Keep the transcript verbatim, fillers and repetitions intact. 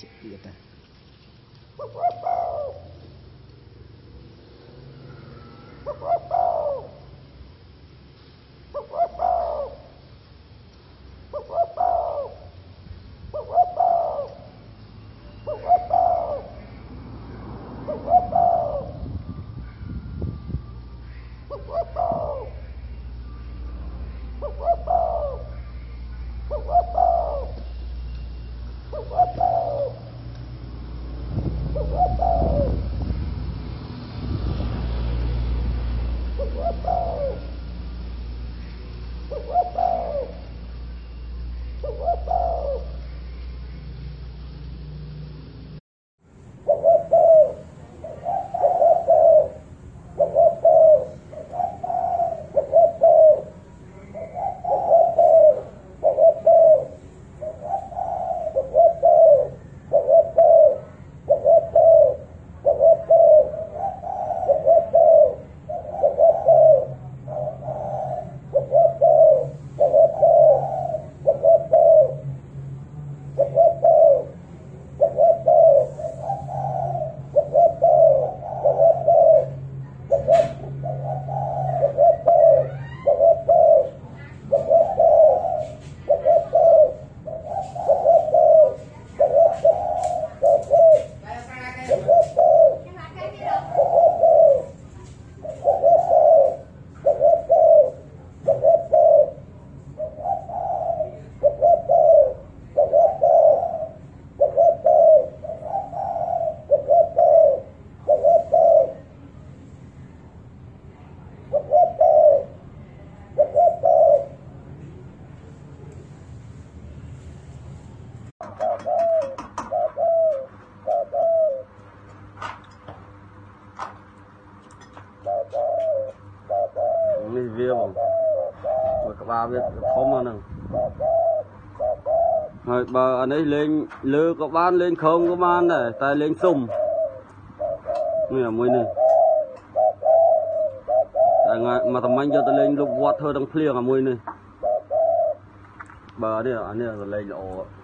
chết tiệt à riêng mà các ba biết không mà nè rồi bờ anh ấy lên lư có bán lên không có bán này tay lên sùng này là mùi này tại mà thằng anh cho tôi lên lúc quạt hơi đang phlia cả mùi này bờ đây là anh ấy là lên lộ